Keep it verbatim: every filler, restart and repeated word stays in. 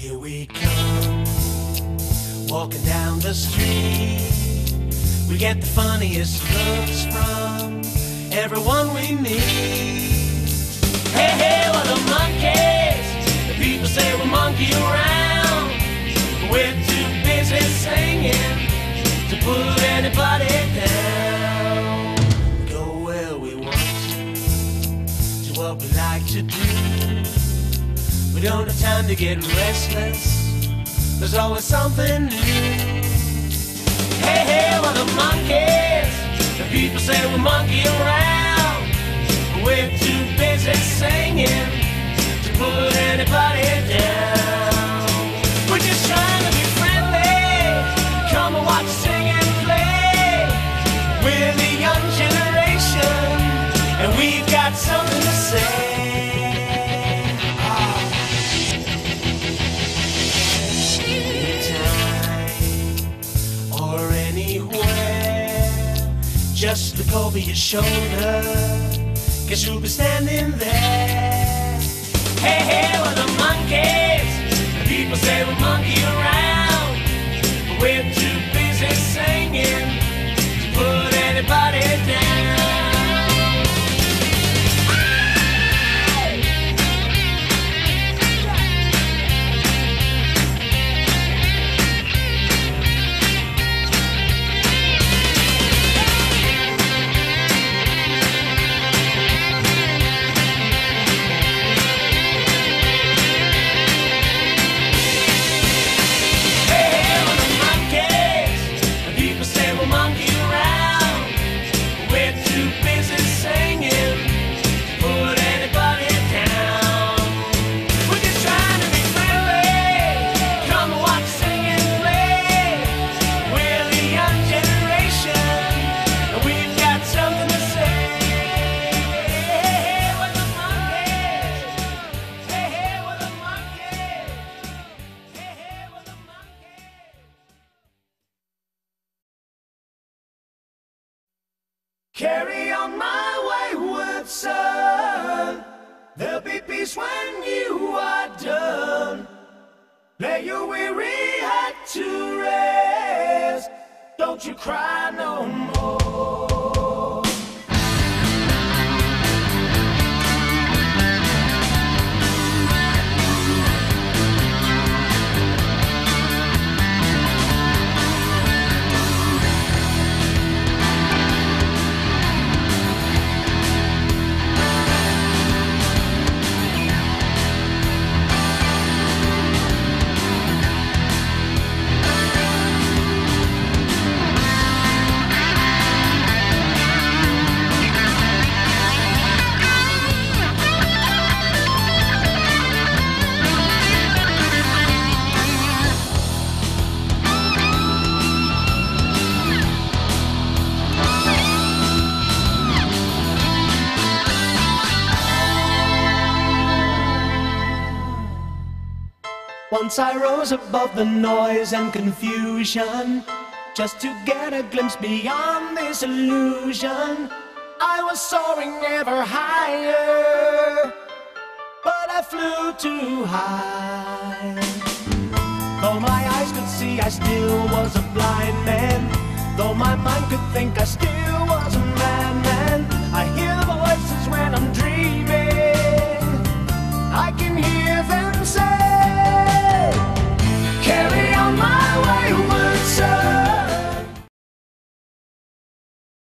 Here we come, walking down the street. We get the funniest looks from everyone we meet. Hey, hey, we're the monkeys. The people say we monkey around, but we're too busy singing to put anybody down. Go where we want to, do what we like to do. We don't have time to get restless, there's always something new. Hey, hey, we're the monkeys. The people say we monkey around, but we're too busy singing to put anybody down. We're just trying to be friendly. Come and watch us sing and play. We're the young generation, and we've got something to say. Just look over your shoulder, guess you'll be standing there. Hey, hey, we're the monkeys. The people say we monkey around, but we're too busy singing to put anybody down. Carry on my wayward son, there'll be peace when you are done. Lay your weary head to rest, don't you cry no more. Once I rose above the noise and confusion, just to get a glimpse beyond this illusion. I was soaring ever higher, but I flew too high. Though my eyes could see, I still was a blind man. Though my mind could think, I still